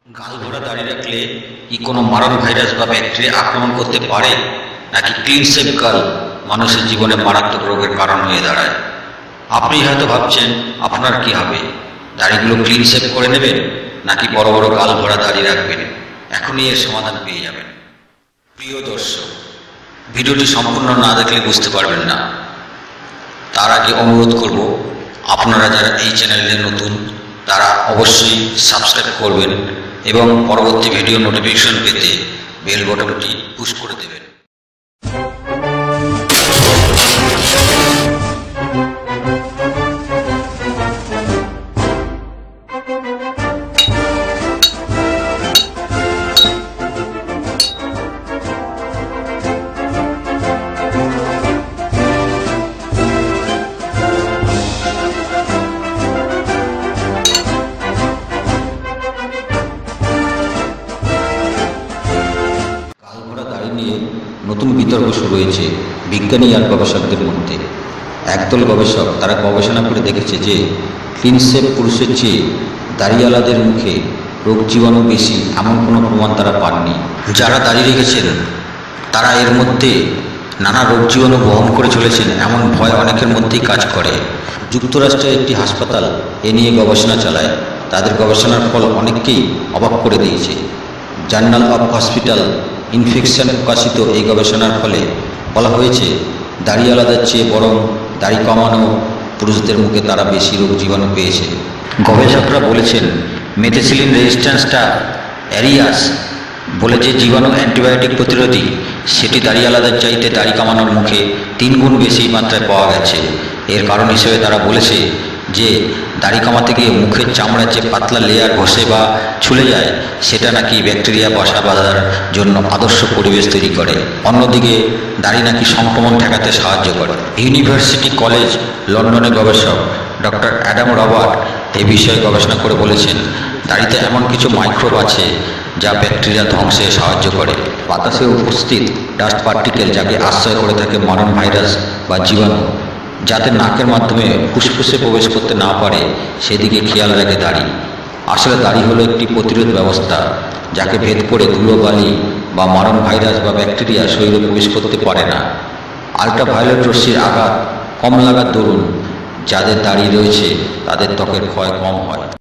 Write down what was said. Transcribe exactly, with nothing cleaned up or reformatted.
গাল ভরা দাড়ি রাখলে কি কোনো মারণ ভাইরাস বা ব্যাকটেরিয়া আক্রমণ করতে পারে, নাকি ক্লিন শেভ গাল মানুষের জীবনে মারাত্মক রোগের কারণ হয়ে দাঁড়ায়? আপনি হয়তো ভাবছেন আপনার কি হবে, দাড়িগুলো ক্লিন শেভ করে নেবেন নাকি বড় বড় গাল ভরা দাড়ি রাখবেন? এখনই এর সমাধান পেয়ে যাবেন। প্রিয় দর্শক, ভিডিওটি সম্পূর্ণ না দেখলে বুঝতে পারবেন না। তার আগে অনুরোধ করব, আপনারা যারা এই চ্যানেলে নতুন তারা অবশ্যই সাবস্ক্রাইব করবেন এবং পরবর্তী ভিডিও নোটিফিকেশন পেতে বেল বাটনটি পুশ করে দেবেন। নিয়ে নতুন বিতর্ক শুরু হয়েছে বিজ্ঞানী আর গবেষকদের মধ্যে। একদল গবেষক তারা গবেষণা করে দেখেছে যে ক্লিন শেভ পুরুষের চেয়ে দাড়িওয়ালাদের মুখে রোগ জীবাণু বেশি, এমন কোনো প্রমাণ তারা পাননি। যারা দাড়ি রেখেছেন তারা এর মধ্যে নানা রোগ জীবাণু বহন করে চলেছেন, এমন ভয় অনেকের মধ্যেই কাজ করে। যুক্তরাষ্ট্রের একটি হাসপাতাল এ নিয়ে গবেষণা চালায়। তাদের গবেষণার ফল অনেককেই অবাক করে দিয়েছে। জার্নাল অফ হসপিটাল ইনফেকশন প্রকাশিত এই গবেষণার ফলে বলা হয়েছে দাড়িওয়ালাদের চেয়ে বরং দাড়ি কমানো পুরুষদের মুখে তারা বেশি রোগ জীবাণু পেয়েছে। গবেষকরা বলেছেন মেথিসিলিন রেজিস্ট্যান্সটা অ্যারিয়াস বলে যে জীবাণু অ্যান্টিবায়োটিক প্রতিরোধী, সেটি দাড়িওয়ালাদের চাইতে দাড়ি কামানোর মুখে তিন গুণ বেশি মাত্রায় পাওয়া গেছে। এর কারণ হিসেবে তারা বলেছে যে দাড়ি কামাতে গিয়ে মুখের চামড়ার যে পাতলা লেয়ার ঘষে বা ছুলে যায়, সেটা নাকি ব্যাকটেরিয়া বাসা বাঁধার জন্য আদর্শ পরিবেশ তৈরি করে। অন্যদিকে দাড়ি নাকি সংক্রমণ ঠেকাতে সাহায্য করে। ইউনিভার্সিটি কলেজ লন্ডনের গবেষক ডক্টর অ্যাডাম রবার্ট এই বিষয়ে গবেষণা করে বলেছেন দাড়িতে এমন কিছু মাইক্রোব আছে যা ব্যাকটেরিয়া ধ্বংসে সাহায্য করে। বাতাসে উপস্থিত ডাস্ট পার্টিকেল যাকে আশ্রয় করে থাকে মারণ ভাইরাস বা জীবাণু, যাতে নাকের মাধ্যমে ফুসফুসে প্রবেশ করতে না পারে, সেদিকে খেয়াল রাখে দাড়ি। আসলে দাড়ি হলো একটি প্রতিরোধ ব্যবস্থা, যাকে ভেদ করে ধুলোবালি বা মারণ ভাইরাস বা ব্যাকটেরিয়া শরীরে প্রবেশ করতে পারে না। আল্ট্রাভায়োলেট রশ্মির আঘাত কম লাগার দরুন যাদের দাড়ি রয়েছে তাদের ত্বকের ক্ষয় কম হয়।